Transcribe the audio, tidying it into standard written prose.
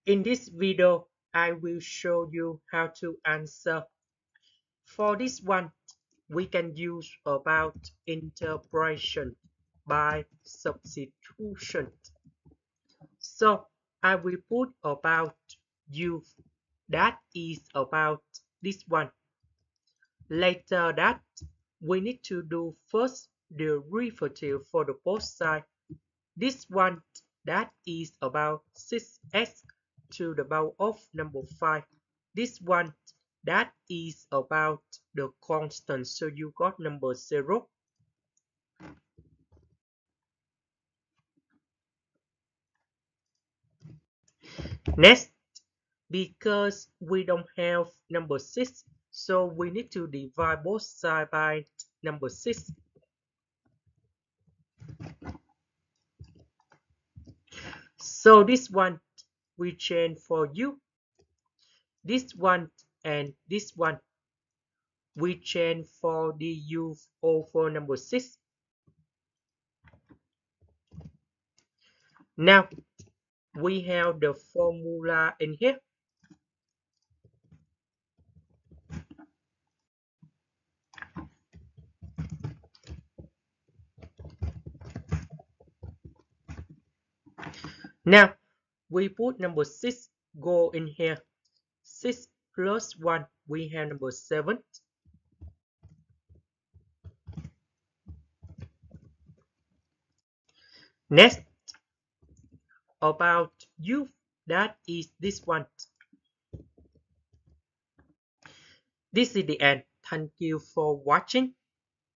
In this video, I will show you how to answer. For this one, we can use about interpretation by substitution. So I will put about youth. That is about this one. Later that, we need to do first the derivative for the both sides. This one, that is about 6x to the power of number 5. This one, that is about the constant, so you got number 0. Next, because we don't have number 6, so we need to divide both sides by number 6. So this one, we change for u. This one and this one, we change for the u over number 6. Now, we have the formula in here. Now, we put number 6 go in here. 6 plus 1, we have number 7. Next, about u, that is this one. This is the end. Thank you for watching.